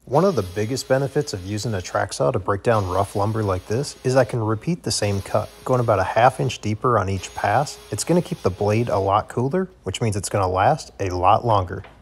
One of the biggest benefits of using a track saw to break down rough lumber like this is I can repeat the same cut, going about a ½ inch deeper on each pass. It's going to keep the blade a lot cooler, which means it's going to last a lot longer.